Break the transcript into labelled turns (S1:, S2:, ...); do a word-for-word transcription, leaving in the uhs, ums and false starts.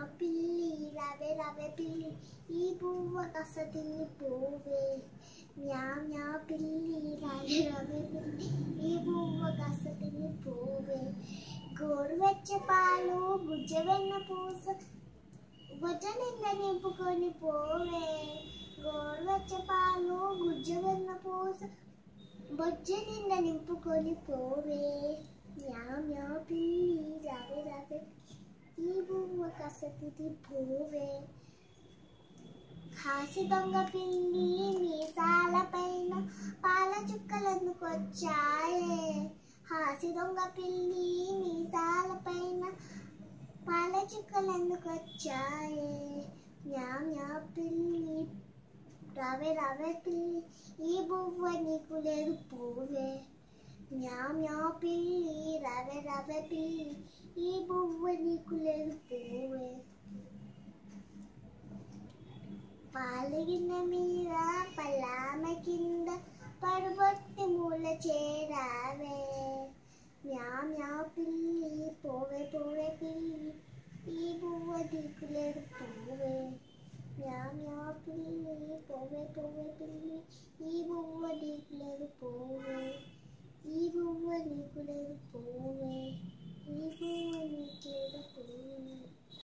S1: పిల్లి రావే రావే పిల్లి ఈ పువ్వ కాస్త తిని పోవే మ్యా మ్యా పిల్లి రావే రావే పిల్లి ఈ పువ్వ కాస్త తిని పోవే గోరువెచ్చ పాలు గుజ్జ వెన్న పూస బొజ్జ నిండా నింపుకొని పోవే గోరువెచ్చ పాలు గుజ్జ వెన్న పూస బొజ్జ నిండా నింపుకొని పోవే మ్యా మ్యా పిల్లి రావే రావే ఈ పువ్వ కాస్త తిని పోవే కాసి దొంగ పిల్లి మీసాల పైన పాల చుక్కలెందుకొచ్చాయే హాసి దొంగ పిల్లి మీసాల పైన పాల చుక్కలెందుకొచ్చాయే మ్యా మ్యా పిల్లి రావే రావే పిల్లి ఈ బువ్వ నీకు లేదు పోవే మ్యా మ్యా పిల్లి రావే రావే పిల్లి ఈ బువ్వ నీకు లేదు పోవే పాలగిన్న మీద పల్లామ కింద పరుబొట్టి మూల చేరావే మ్యా మ్యా పిల్లి పోవే పోవే పిల్లి ఈ బువ్వ దిక్కులేదు పోవే మ్యా మ్యా పిల్లి పోవే పోవే పిల్లి ఈ బువ్వ